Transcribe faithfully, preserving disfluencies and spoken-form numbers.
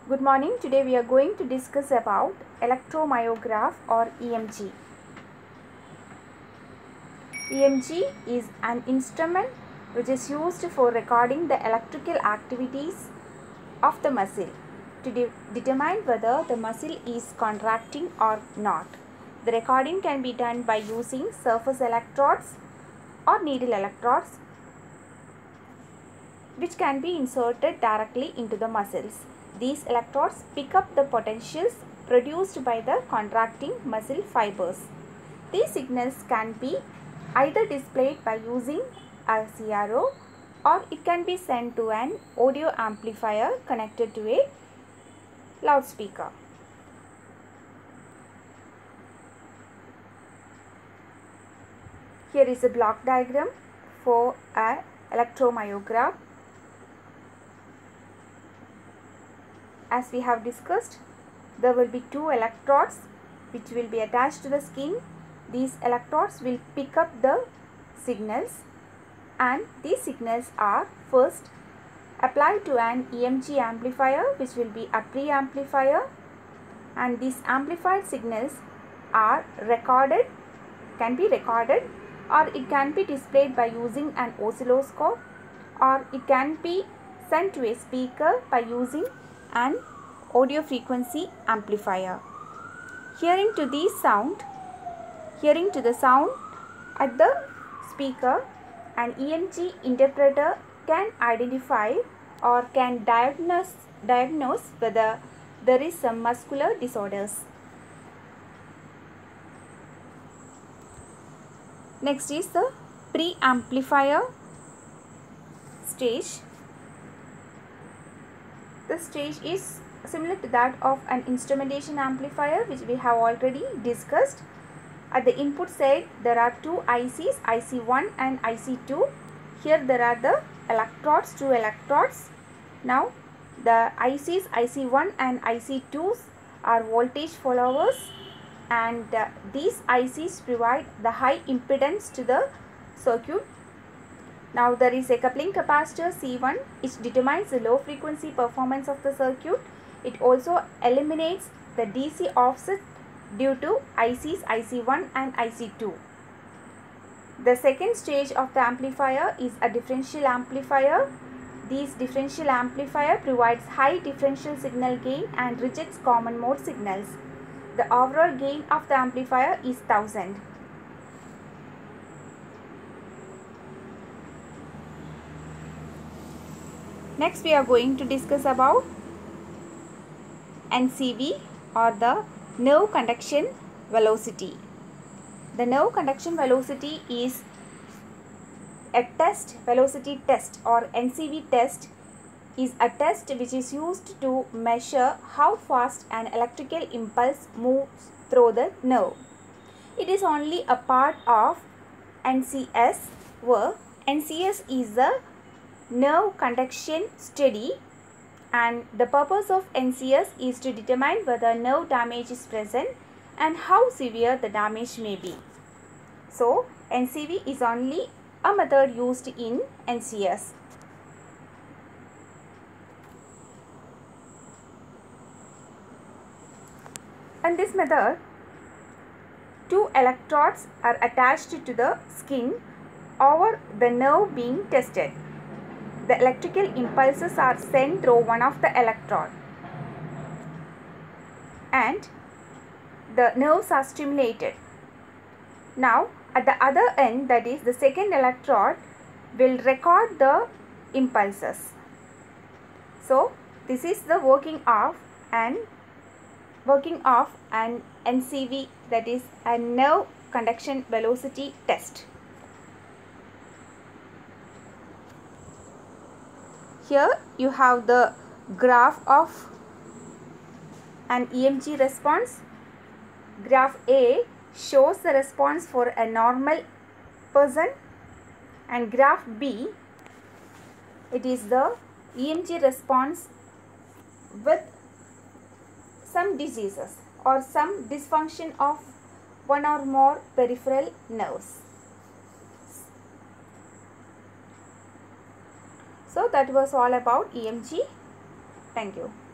Good morning. Today we are going to discuss about electromyograph or E M G. E M G is an instrument which is used for recording the electrical activities of the muscle to de determine whether the muscle is contracting or not. The recording can be done by using surface electrodes or needle electrodes, which can be inserted directly into the muscles. These electrodes pick up the potentials produced by the contracting muscle fibers. These signals can be either displayed by using a C R O, or it can be sent to an audio amplifier connected to a loudspeaker. Here is a block diagram for an electromyograph. As we have discussed, there will be two electrodes which will be attached to the skin. These electrodes will pick up the signals, and these signals are first applied to an E M G amplifier, which will be a preamplifier, and these amplified signals are recorded, can be recorded, or it can be displayed by using an oscilloscope, or it can be sent to a speaker by using an audio frequency amplifier. Hearing to the sound, hearing to the sound at the speaker, an E M G interpreter can identify or can diagnose, diagnose whether there is some muscular disorders. Next is the preamplifier stage. This stage is similar to that of an instrumentation amplifier, which we have already discussed. At the input side, there are two I Cs, I C one and I C two. Here there are the electrodes, two electrodes. Now the I Cs, I C one and I C twos are voltage followers, and uh, these I Cs provide the high impedance to the circuit. Now there is a coupling capacitor C one, which determines the low frequency performance of the circuit. It also eliminates the D C offset due to I Cs, I C one and I C two. The second stage of the amplifier is a differential amplifier. This differential amplifier provides high differential signal gain and rejects common mode signals. The overall gain of the amplifier is one thousand. Next we are going to discuss about N C V, or the nerve conduction velocity. The nerve conduction velocity is a test, velocity test or N C V test is a test which is used to measure how fast an electrical impulse moves through the nerve. It is only a part of N C S, where N C S is the nerve conduction study, and the purpose of N C S is to determine whether nerve damage is present and how severe the damage may be. So N C V is only a method used in N C S. In this method, two electrodes are attached to the skin over the nerve being tested. The electrical impulses are sent through one of the electrode, and the nerves are stimulated. Now at the other end, that is the second electrode, will record the impulses. So this is the working of an working of an N C V, that is a nerve conduction velocity test. Here you have the graph of an E M G response. Graph A shows the response for a normal person, and graph B, it is the E M G response with some diseases or some dysfunction of one or more peripheral nerves. So that was all about E M G. Thank you.